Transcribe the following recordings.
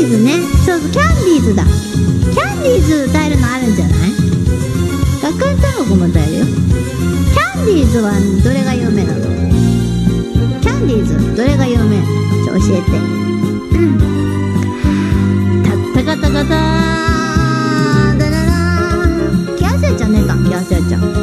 ディーズね。そうそう、キャンディーズだ。キャンディーズ歌えるのあるんじゃない？学園天国も歌えるよ。キャンディーズはどれが有名なの？キャンディーズどれが有名？教えて。たったかたかたーだららー。キャセちゃんねえか、キャセちゃん。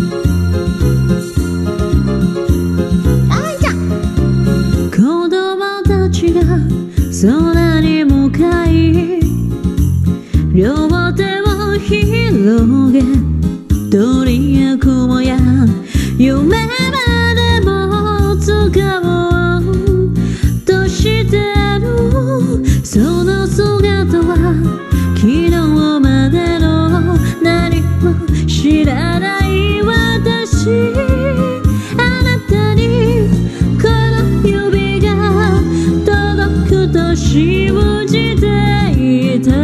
子供たちが空に向かい両手を広げ鳥や雲や夢までも使おうとしてるその姿は昨日までの何も知らない私信じていた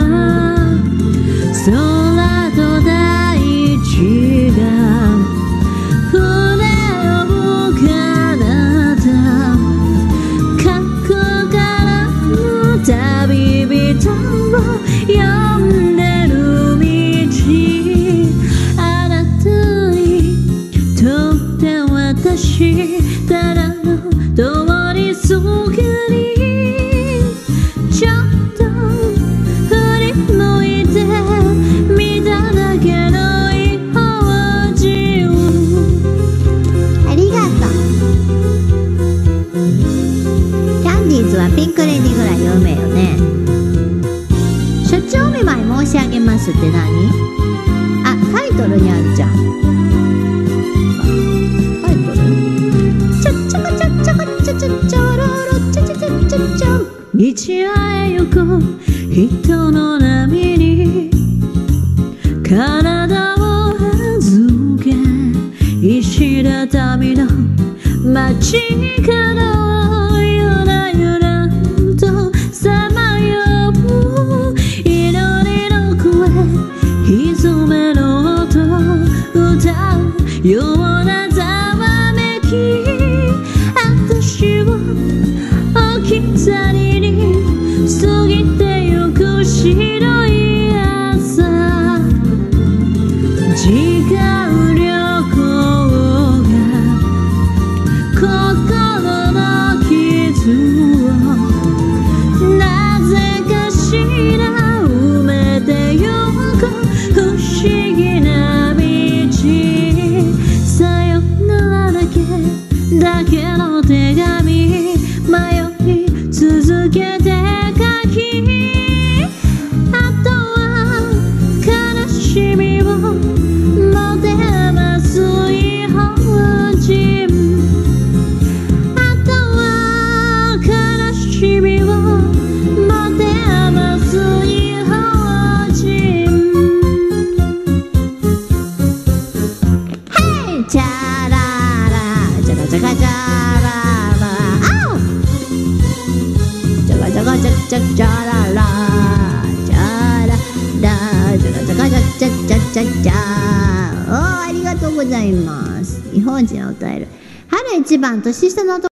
空と大地が船を彼方過去からの旅人を呼んでる道あなたにとって私ただの通りすがりピンクレディぐらい有名よね。社長お見舞い申し上げますって何？あ、タイトルにあるじゃん。タイトル？ちゃちゃかちゃちゃかちゃちゃちゃららちゃちゃちゃちゃちゃ。 道あえゆく人の波に体を預け石畳の街角ようなざわめき私を置き去りに過ぎてゆく白い朝時間旅行が心の傷をなぜかしら埋めてゆく不思議な道だけの手紙迷い続けて書きあとは悲しみを持て余す異邦人あとは悲しみを持て余す異邦人 Hey! チャラじゃがじゃがじゃららあおじゃがじゃがじゃじゃじゃららじゃららじゃがじゃがじゃじゃじゃじゃじゃおありがとうございます。異邦人を歌える春一番年下の男